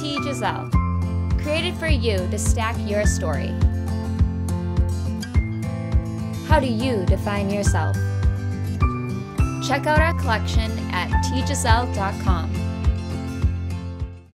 Jazelle, created for you to stack your story. How do you define yourself? Check out our collection at tjazelle.com.